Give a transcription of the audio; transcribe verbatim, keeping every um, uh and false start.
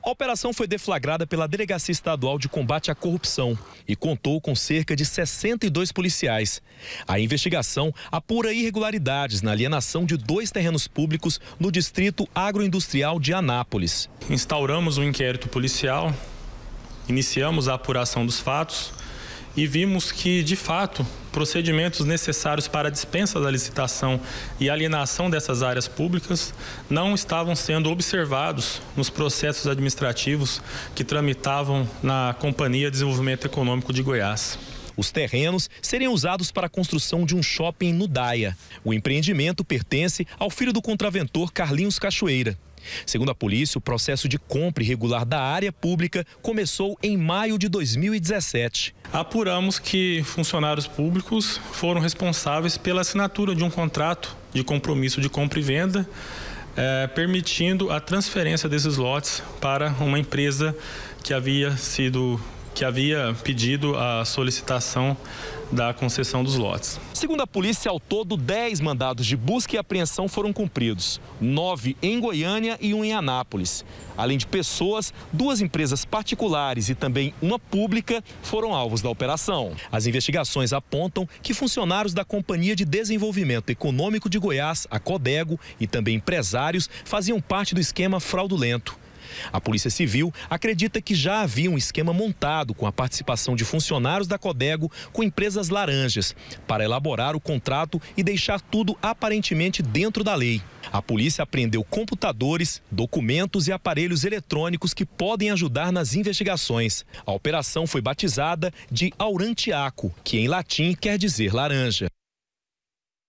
A operação foi deflagrada pela Delegacia Estadual de Combate à Corrupção e contou com cerca de sessenta e dois policiais. A investigação apura irregularidades na alienação de dois terrenos públicos no distrito agroindustrial de Anápolis. Instauramos um inquérito policial, iniciamos a apuração dos fatos e vimos que, de fato, procedimentos necessários para a dispensa da licitação e alienação dessas áreas públicas não estavam sendo observados nos processos administrativos que tramitavam na Companhia de Desenvolvimento Econômico de Goiás. Os terrenos seriam usados para a construção de um shopping no Daia. O empreendimento pertence ao filho do contraventor Carlinhos Cachoeira. Segundo a polícia, o processo de compra irregular da área pública começou em maio de dois mil e dezessete. Apuramos que funcionários públicos foram responsáveis pela assinatura de um contrato de compromisso de compra e venda, eh, permitindo a transferência desses lotes para uma empresa que havia sido que havia pedido a solicitação da concessão dos lotes. Segundo a polícia, ao todo, dez mandados de busca e apreensão foram cumpridos. Nove em Goiânia e um em Anápolis. Além de pessoas, duas empresas particulares e também uma pública foram alvos da operação. As investigações apontam que funcionários da Companhia de Desenvolvimento Econômico de Goiás, a Codego, e também empresários faziam parte do esquema fraudulento. A Polícia Civil acredita que já havia um esquema montado com a participação de funcionários da Codego com empresas laranjas para elaborar o contrato e deixar tudo aparentemente dentro da lei. A polícia apreendeu computadores, documentos e aparelhos eletrônicos que podem ajudar nas investigações. A operação foi batizada de Aurantiaco, que em latim quer dizer laranja.